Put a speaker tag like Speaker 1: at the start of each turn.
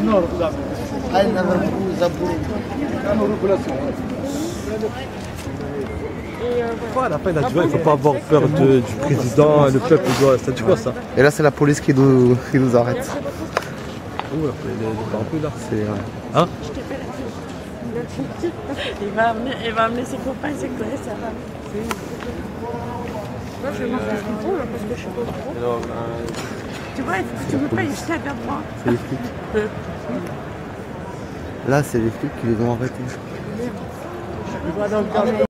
Speaker 1: À la fin, il a dit, il ne faut pas avoir peur du président, le peuple doit. Ça dit quoi ça?
Speaker 2: Et là, c'est la police qui nous arrête.
Speaker 1: Ouh, il est pas un peu là.
Speaker 2: C'est.
Speaker 1: Hein?
Speaker 3: Il va amener ses copains, ses collègues, ça va. Moi, je vais m'en faire un peu, là, parce que je suis pas trop. Tu vois, tu veux pas y jeter à moi.
Speaker 2: C'est les flics. Là, c'est les flics qui les ont arrêtés.